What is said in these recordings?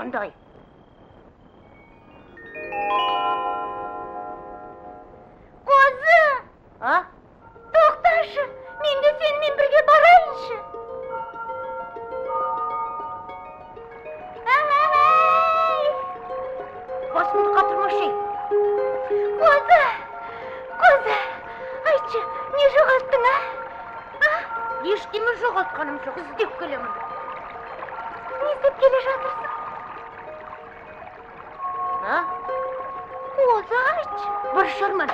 қандай? Қозы! А? Тоқташы, мен де сенімен бірге барайыншы. Басымды қатырмашы. Қозы, айтшы, не жоғалттың, а? Ештеме жоғалтқаным жоқ, іздеп келемін. Не іздеп келе жатырсың? А? Қозы, айтшы. Бір шарман.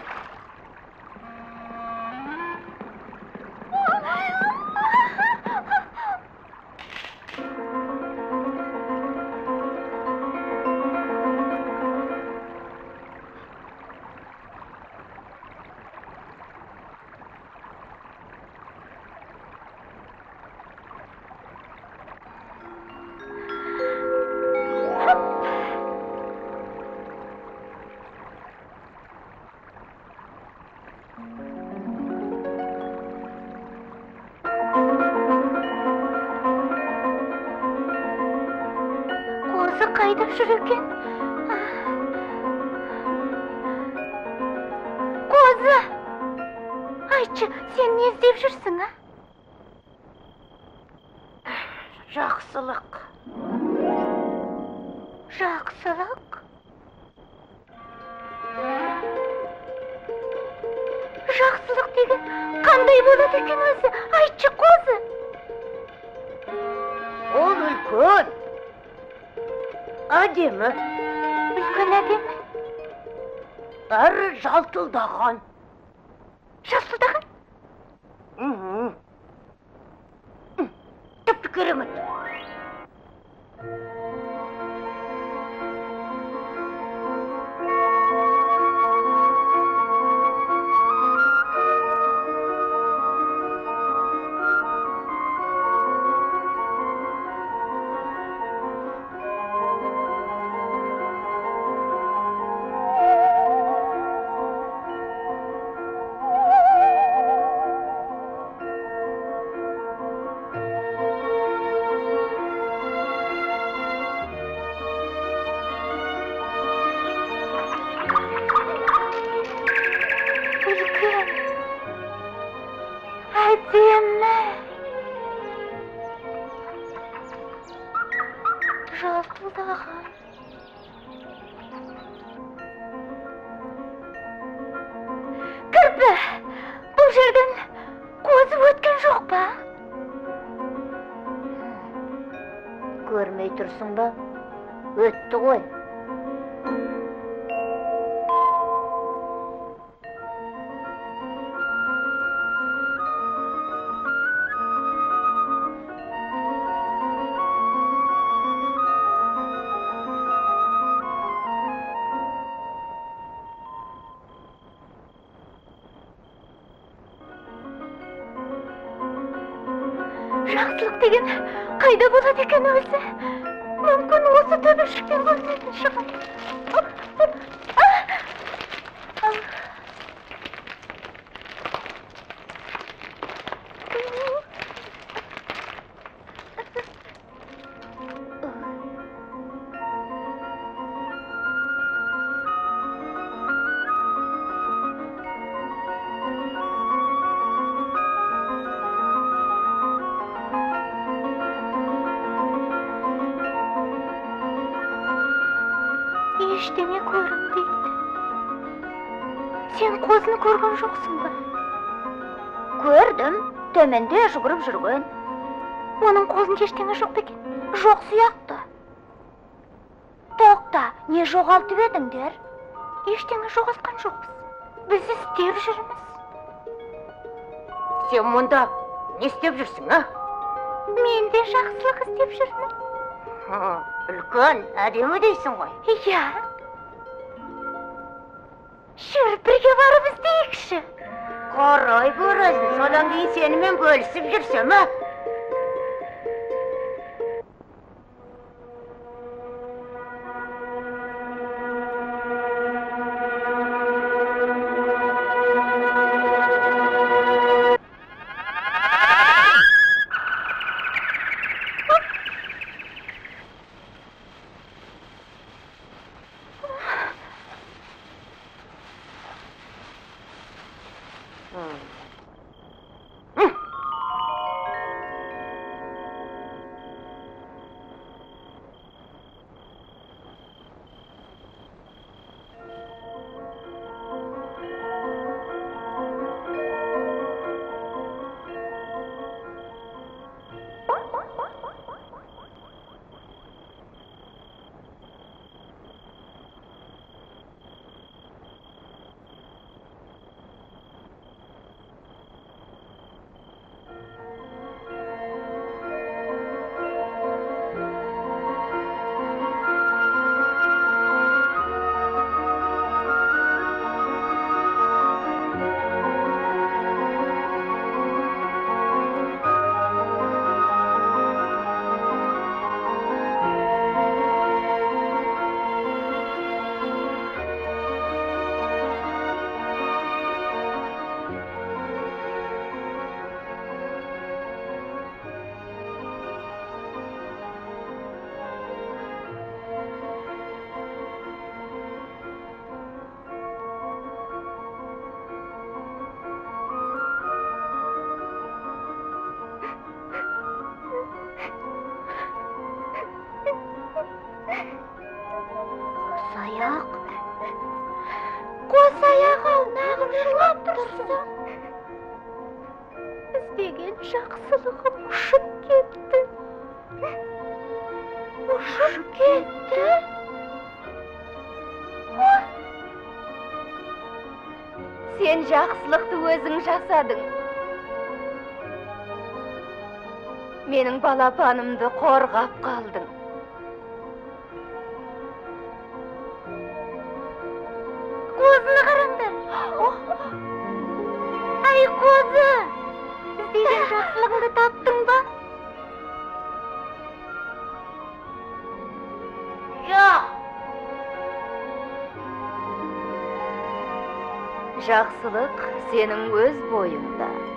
Қозы қайда жүр екен? Қозы! Айтшы, сен не іздеп жүрсің, а? Жақсылық. Жақсылық? Жақсылық деген қандай болады екен өзі? Айтшы, Қозы! Ол үлкен. Әдемі. Үлкен әдемі? Әрі жалтылдаған. Жалтылдаған? Тіпті керемет. Әдемі. Жалтылдаған. Кірпі, бұл жерден Қозы өткен жоқ па? Көрмей тұрсың ба? Өтті ғой. Жақсылық деген қайда болады екен өзі? Мүмкін осы төбешіктен көрінетін шығар. Ештеңе көрінбейді. Сен Қозыны көрген жоқсың ба? Көрдім, төменде жүгіріп жүрген. Оның қолында ештеңе жоқ екен. Жоқ сияқты. Тоқта, не жоғалтып едіңдер? Ештеңе жоғалтқан жоқпыз. Біз істеп жүрміз. Сен мұнда не істеп жүрсің, а? Мен де жақсылық істеп жүрмін. Үлкен, әдемі дейсің ғой. Иә. Жүр, бірге барып іздейікші. Қарай көресің, содан кейін сенімен бөлісіп жүрсем, а? Қос аяқ аунағын жылап тұрсың. Іздеген жақсылығым ұшып кетті. Ұшып кетті? Сен жақсылықты өзің жасадың. Менің балапанымды қорғап қалдың. Қозыны қараңдар. Ай, қозы! Іздеген жақсылығыңды таптың ба? Жоқ. Жақсылық сенің өз бойыңда.